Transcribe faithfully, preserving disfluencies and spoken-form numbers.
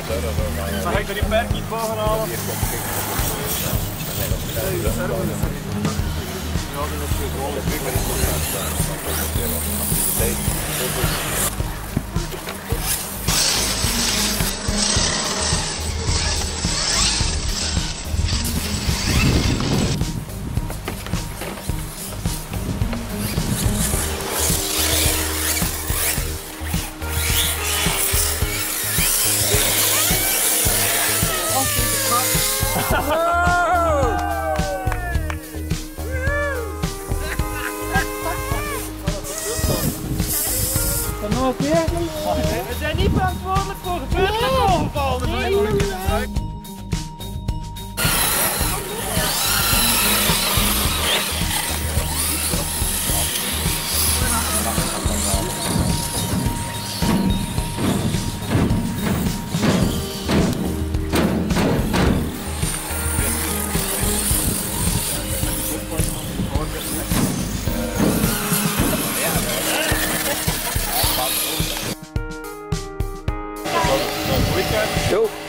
Mag ik er die perk niet boven halen? Dan nog een keer. We zijn niet verantwoordelijk voor gebeurd met overval. Yo.